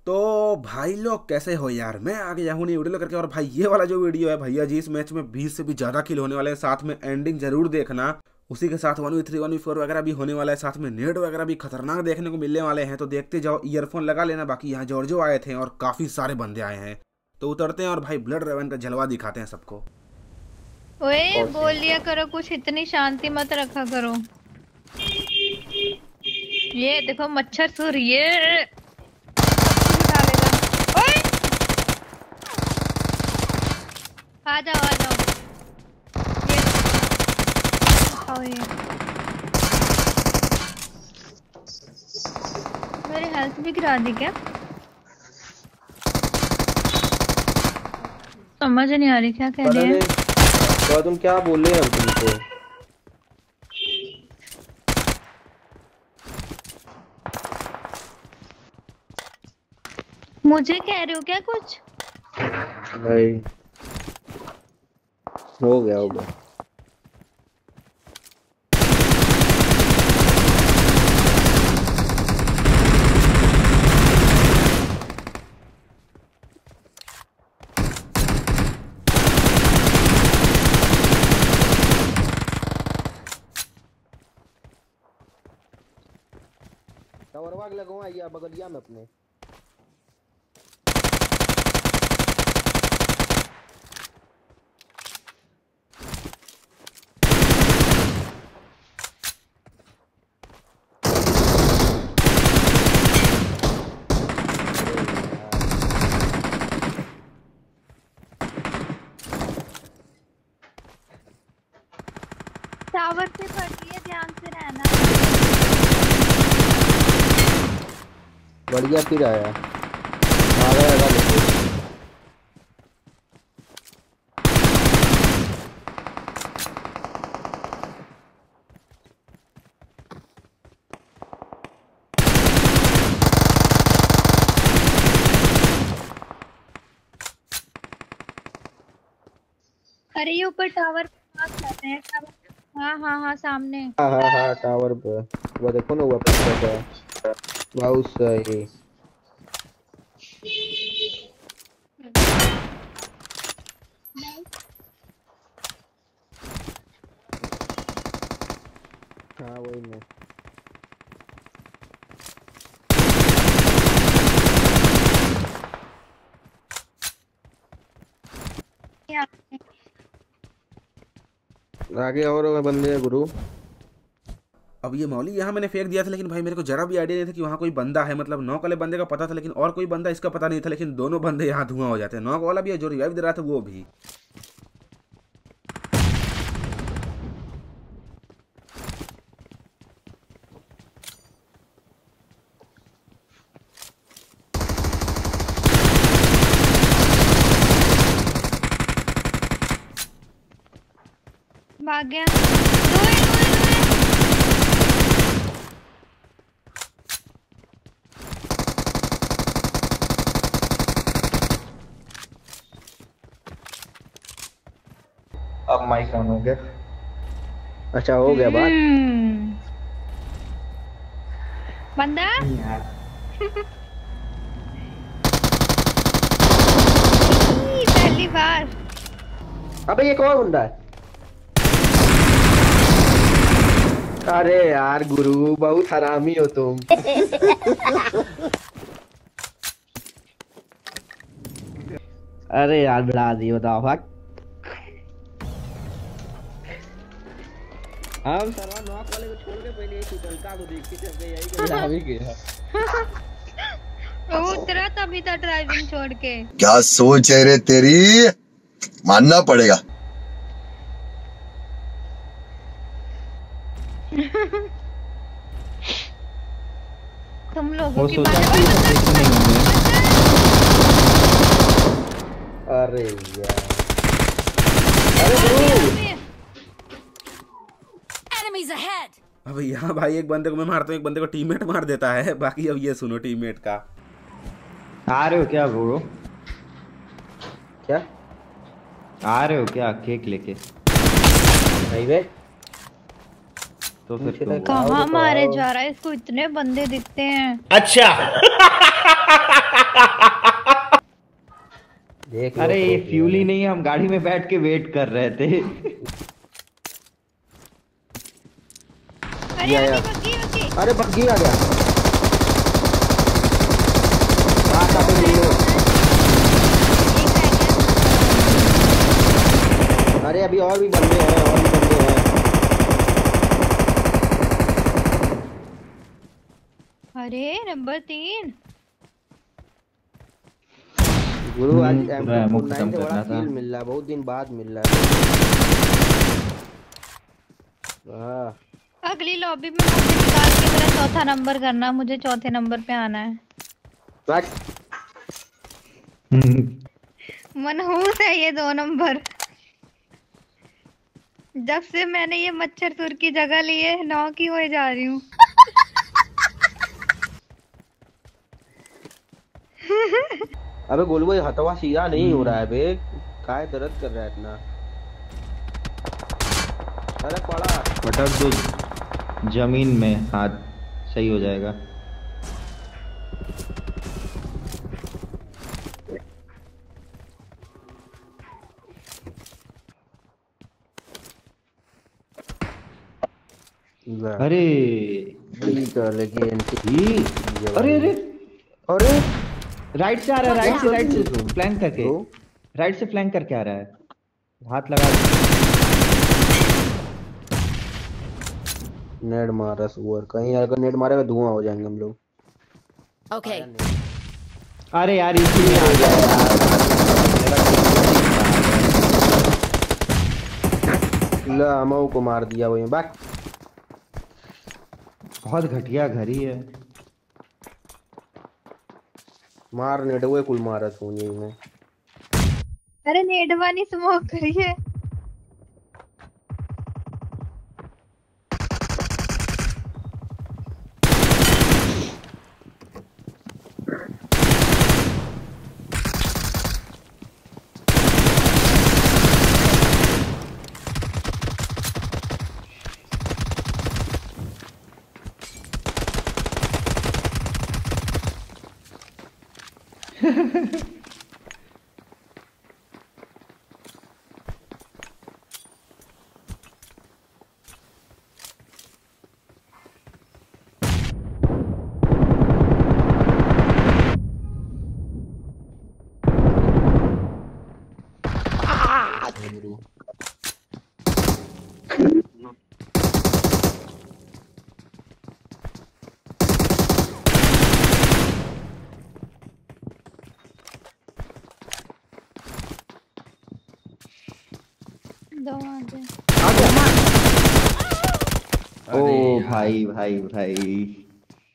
तो भाई लोग कैसे हो यार, मैं आ गया हूँ वीडियो करके। और भाई ये वाला जो वीडियो है भैया जी, इस मैच में 20 से भी ज्यादा किल होने वाले हैं। साथ में एंडिंग जरूर देखना, उसी के साथ 1v3 1v4 वगैरह भी होने वाला है। साथ में नेट वगैरह भी खतरनाक देखने को मिलने वाले हैं। तो देखते जाओ, ईयरफोन लगा लेना। बाकी यहाँ जॉर्जो आए थे और काफी सारे बंदे आए हैं, तो उतरते हैं और भाई ब्लड रेवन का जलवा दिखाते हैं सबको। ओए बोल लिया करो कुछ, इतनी शांति मत रखा करो। ये देखो मच्छर सुर, ये उठा लेगा। ओए आ जाओ आ जाओ, ये उठाओ। ये मेरी हेल्थ भी गिरा दी क्या? समझ नहीं आ रही क्या कह रहे हैं। तो तुम क्या बोल रहे हो तुमको? मुझे कह रहे हो क्या कुछ? भाई हो गया हो गया। टावर वाग लगवा या बगलिया में अपने। टावर पे पड़ती है, ध्यान से रहना। बढ़िया फिर आया आ गया अरे ये ऊपर टावर पे पास जाते हैं टावर। हाँ हाँ हाँ सामने। हाँ टावर पे वो देखो ना, वो पीछे का बहुत सही। हाँ वही में आगे और बंदे हैं गुरु। अब ये मौली यहाँ मैंने फेंक दिया था, लेकिन भाई मेरे को जरा भी आइडिया नहीं था कि वहाँ कोई बंदा है। मतलब नॉक वाले बंदे का पता था, लेकिन और कोई बंदा इसका पता नहीं था। लेकिन दोनों बंदे यहाँ धुआं हो जाते हैं। नॉक वाला भी है, जो रिवाइव दे रहा था वो भी। भाग गया। रोए रोए रोए। अब माइक ऑन हो गया। अच्छा हो गया बात। बंदा पहली बार। अबे ये कौन बंदा है? अरे यार गुरु बहुत हरामी हो तुम। अरे यार बढ़ा दी बताओ भाग। हम सरवा नॉक वाले को छोड़ के पहले एक उतलका को देख के चल गए, यही बढ़ा भी गया। वो उतरा तभी था ड्राइविंग छोड़ के। क्या सोच है रे तेरी, मानना पड़ेगा। तुम लोगों की अरे यार अरे अब यहाँ भाई एक बंदे को मैं मारता हूँ, एक बंदे को टीममेट मार देता है। बाकी अब ये सुनो टीममेट का। आ रहे हो क्या ब्रो? क्या आ रहे हो क्या केक लेके? नहीं बे, तो फिर तुम तो कहाँ मारे जा रहा है इसको, इतने बंदे दिखते हैं। अच्छा एक अरे लोग ये तो फ्यूल ही है। नहीं है, हम गाड़ी में बैठ के वेट कर रहे थे। अरे या। आगे बग्गी बग्गी। अरे बग्गी आ गया। बात आते नहीं लो। एक रह गया। अरे अभी और भी बंदे हैं, और भी बंदे हैं। अरे नंबर 3। गुरु आज पूरा एमो M249 खत्म से बड़ा करना था। किल मिल रहा है, बहुत दिन बाद मिल रहा है। वाह। अगली लॉबी में मुझे निकाल के मेरा चौथा नंबर करना, मुझे चौथे नंबर पे आना है। बस मनहूस है ये 2 नंबर। जब से मैंने ये मच्छर सुर की जगह ली है 9 की हुए जा रही हूँ। अबे गोलू भाई हथवा सीधा नहीं हो रहा है बे, काय दर्द कर रहा है इतना। अरे पड़ा। पटक दो जमीन में, हाथ सही हो जाएगा। अरे ठीक है लेकिन ये अरे अरे अरे राइट से आ रहा है, राइट से तुम? फ्लैंक करके, तो राइट से फ्लैंक करके आ रहा है। हाथ लगा नेड मारा सुअर, कहीं अगर नेड मारेगा धुआं हो जाएंगे हम लोग। Okay. अरे यार इसीलिए आ गया यार। ला अमऊ को मार दिया वही बात। बहुत घटिया घर ही है। मार नेड वो कुल मारा सोनी में। अरे नेडवानी स्मोक करिए। दो आगे। ओ भाई भाई भाई,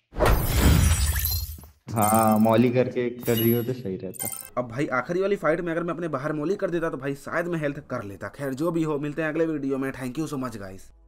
हाँ मौली करके कर दियो तो सही रहता। अब भाई आखिरी वाली फाइट में अगर मैं अपने बाहर मोली कर देता तो भाई शायद मैं हेल्थ कर लेता। खैर जो भी हो, मिलते हैं अगले वीडियो में। Thank you so much guys.